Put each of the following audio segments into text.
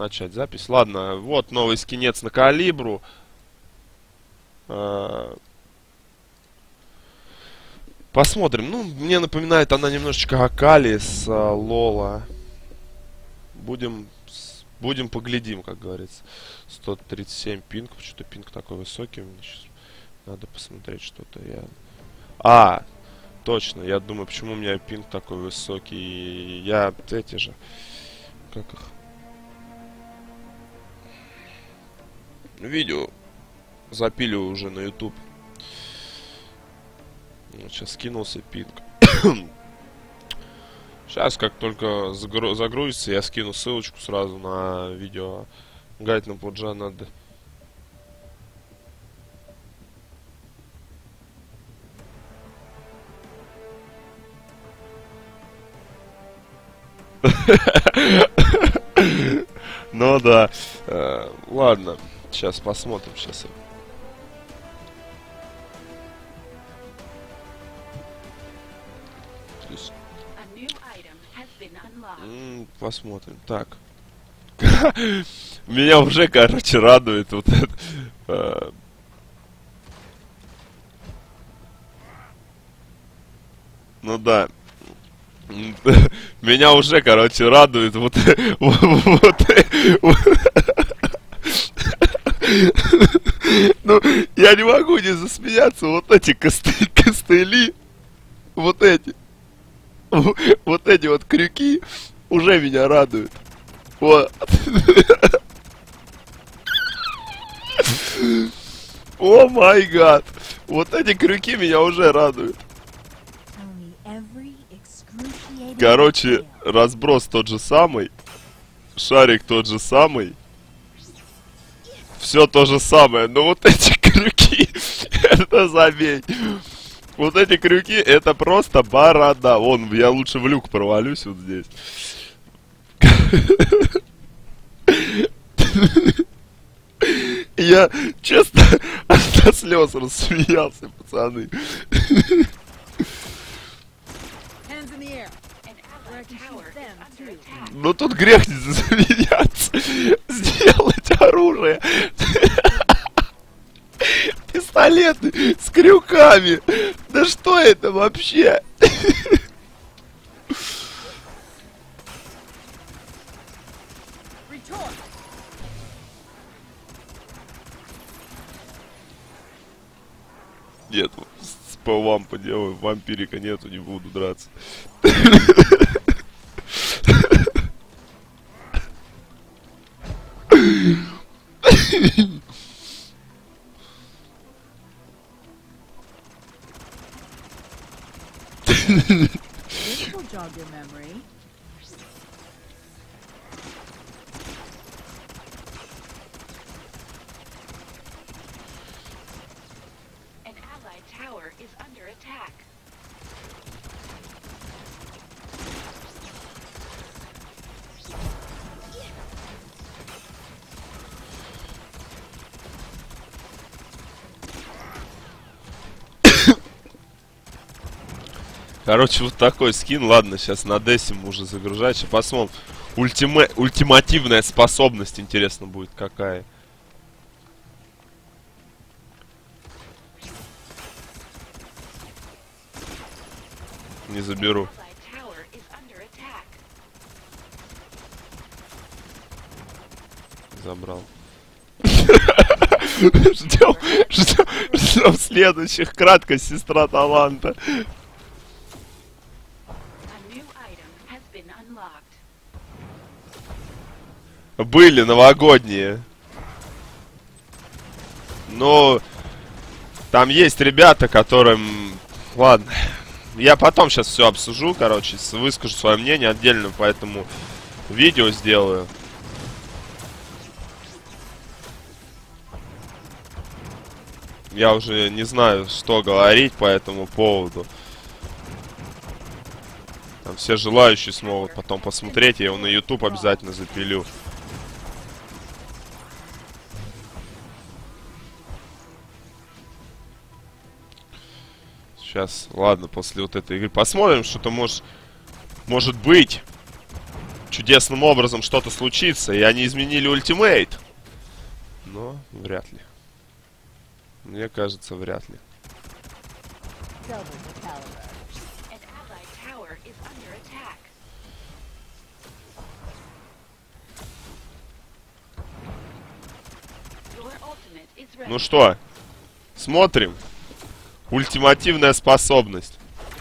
начать запись. Ладно, вот новый скинец на калибру. Посмотрим. Ну, мне напоминает она немножечко Акали с Лола. Будем поглядим, как говорится. 137 пинг. Что-то пинг такой высокий у меня сейчас. Надо посмотреть что-то. Точно. Я думаю, почему у меня пинг такой высокий. Я эти же. Как их? Видео запилю уже на YouTube. Сейчас скинулся пинг. Сейчас, как только загрузится, я скину ссылочку сразу на видео. Гайд на Пуджа надо. Ну да. Ладно. Сейчас посмотрим. Сейчас. Посмотрим. Так. Меня уже, короче, радует вот это. Ну да. Меня уже, короче, радует вот ну, я не могу не засмеяться. Вот эти костыли. Вот эти вот крюки уже меня радуют. Вот. О май гад. Вот эти крюки меня уже радуют. Короче, разброс тот же самый. Шарик тот же самый. Все то же самое. Но вот эти крюки, это забей. Вот эти крюки, это просто борода. Вон, я лучше в люк провалюсь вот здесь. Я, честно, до слез рассмеялся, пацаны. Но тут грех не засмеяться. Сделать оружие. Пистолеты с крюками. Да что это вообще? Нет, с ПВАМ поделаю. Вампирика нету, не буду драться. This will jog your memory. An allied tower is under attack. Короче, вот такой скин. Ладно, сейчас на десим уже загружать. Сейчас посмотрим. Ультимативная способность, интересно, будет какая. Не заберу. Забрал. Ждем следующих. Краткость, сестра таланта. Были новогодние. Но там есть ребята, которым... Ладно. Я потом сейчас все обсужу, короче. Выскажу свое мнение отдельно, поэтому видео сделаю. Я уже не знаю, что говорить по этому поводу. Там все желающие смогут потом посмотреть. Я его на YouTube обязательно запилю. Сейчас, ладно, после вот этой игры посмотрим, что-то может быть. чудесным образом что-то случится, и они изменили ультимейт. Но вряд ли. Мне кажется, вряд ли. Double the caliber. An allied tower is under attack. Your ultimate is ready. Ну что, смотрим. Ультимативная способность.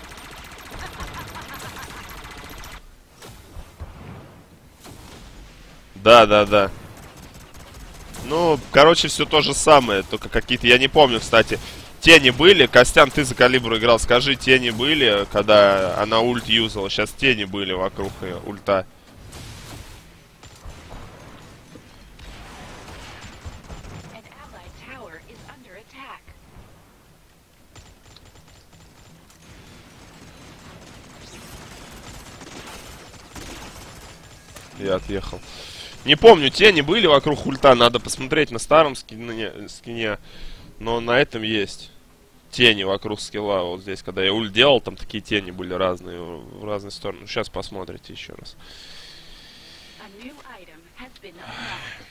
Да. Ну, короче, все то же самое, только какие-то, я не помню, кстати, тени были. Костян, ты за калибру играл, скажи, тени были, когда она ульт юзала? Сейчас тени были вокруг ее ульта. An allied tower is under attack. Я отъехал. Не помню, тени были вокруг ульта, надо посмотреть на старом скине, но на этом есть тени вокруг скилла. Вот здесь, когда я ульт делал, там такие тени были разные, в разные стороны. Сейчас посмотрите еще раз. A new item has been unlocked.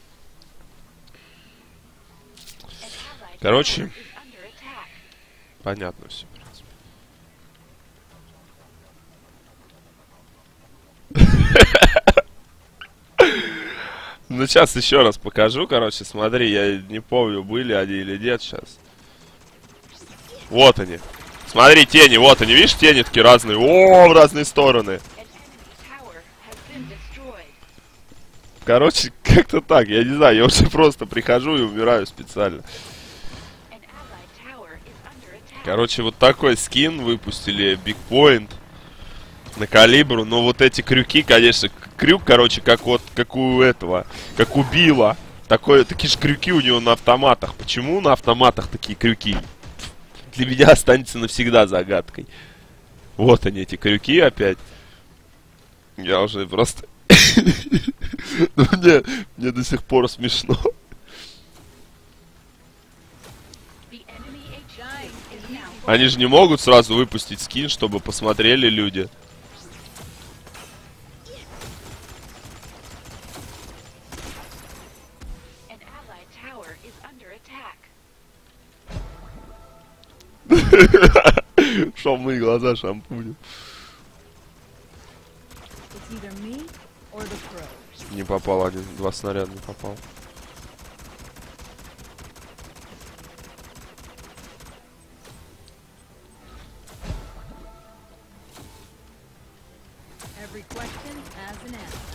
An allied Короче, tower is under attack. понятно все, в принципе. Ну, сейчас еще раз покажу, короче, смотри, я не помню, были они или нет сейчас. Вот они. Смотри, тени, вот они, видишь, тени такие разные. О, в разные стороны. An enemy tower has been destroyed. Короче, как-то так, я не знаю, я уже просто прихожу и умираю специально. An allied tower is under attack. Короче, вот такой скин выпустили, Big Point на калибру. Но вот эти крюки, конечно, крюк, короче, как вот, как у этого, как у Билла. Такие же крюки у него на автоматах. Почему на автоматах такие крюки? Для меня останется навсегда загадкой. Вот они, эти крюки опять. Я уже просто... Ну, мне до сих пор смешно. The enemy HI is now Они же не могут сразу выпустить скин, чтобы посмотрели люди. an allied tower is under attack. Шумные глаза шампунем. It's either me or the crow. Не попал один, два снаряда не попал. Every question has an answer.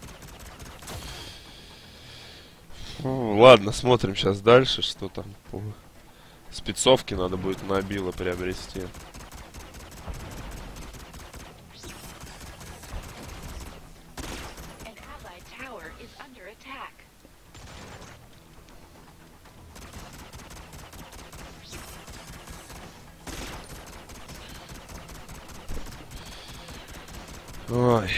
Ну, ладно, смотрим сейчас дальше, что там по спецовке надо будет на Билла приобрести. An allied tower is under attack. Ой.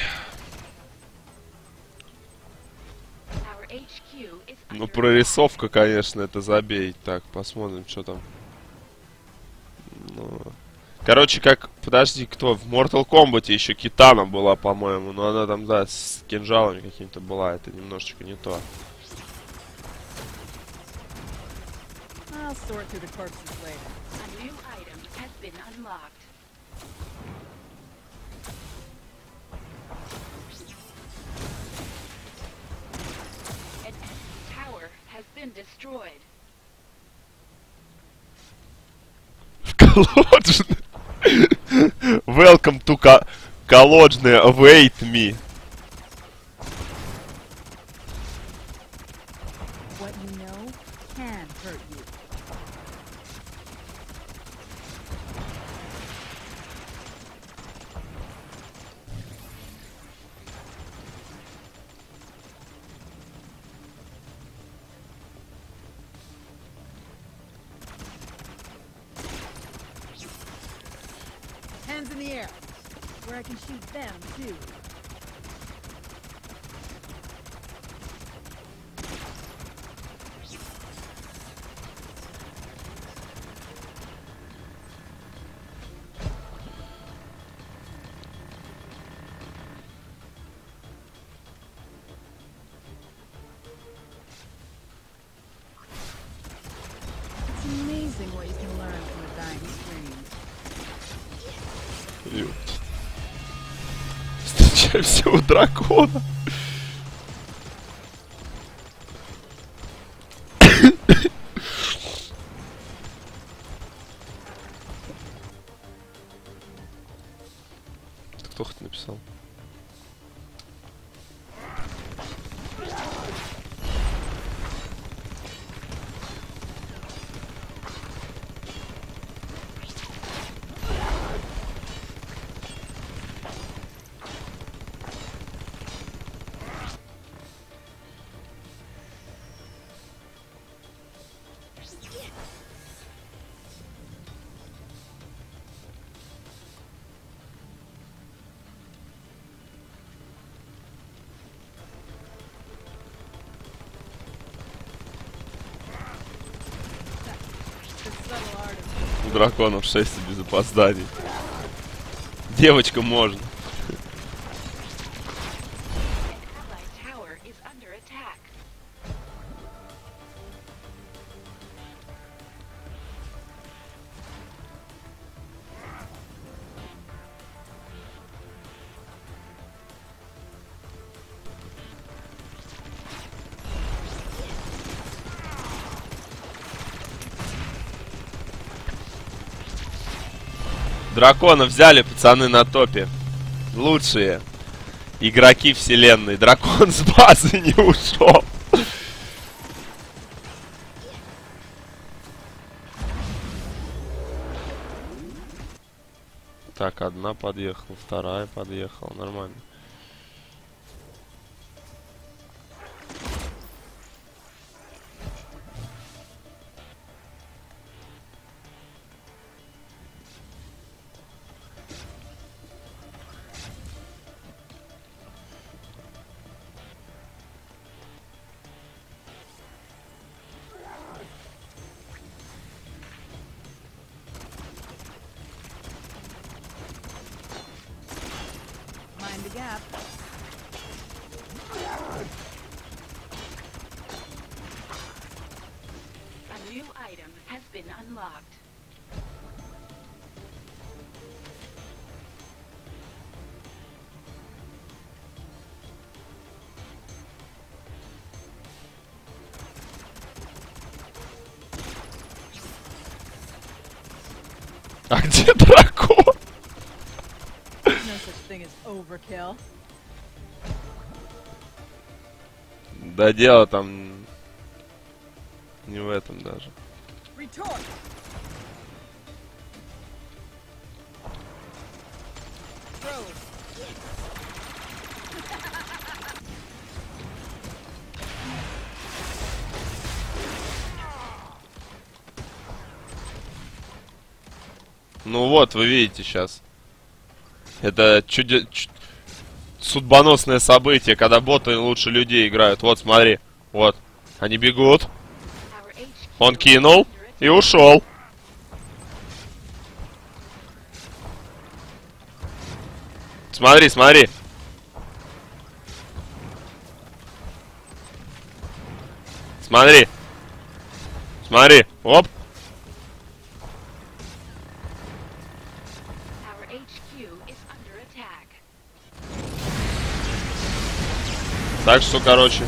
Our HQ is Ну, under прорисовка, конечно, это забей. Так, посмотрим, что там. Ну, короче, как... Подожди, кто? В Mortal Kombat еще Китана была, по-моему. Но она там, да, с кинжалами какими-то была. Это немножечко не то. I'll sort through the corpses later. A new item has been unlocked. An enemy tower has been destroyed. Колоджный. Welcome to колоджный. Await me. What you know can hurt you. Hands in the air, where I can shoot them too. Скорее всего, дракона. Кто хоть написал? The subtle art of У драконов 6 без опозданий. Девочка можно. An allied tower is under attack. Дракона взяли, пацаны, на топе. Лучшие игроки вселенной. Дракон с базы не ушел. Так, одна подъехала, вторая подъехала. Нормально. mind the gap. A new item has been unlocked. А где дракон? No such thing as overkill. Да дело там не в этом даже. Retort. Throw. Ну вот, вы видите сейчас. Это судьбоносное событие, когда боты лучше людей играют. Вот, смотри. Вот. Они бегут. Our HQ Он кинул is under и ушел. Смотри, смотри. Смотри. Смотри. Оп. Our HQ is under attack. Так что, короче.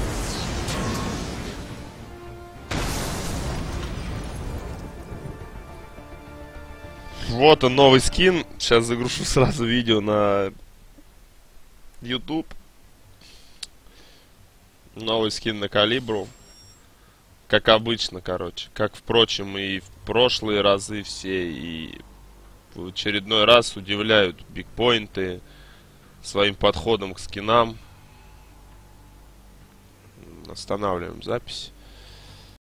Вот он, новый скин. Сейчас загрушу сразу видео на YouTube. Новый скин на калибру. Как обычно, короче. Как, впрочем, и в прошлые разы все. И в очередной раз удивляют бигпоинты своим подходом к скинам. Останавливаем запись.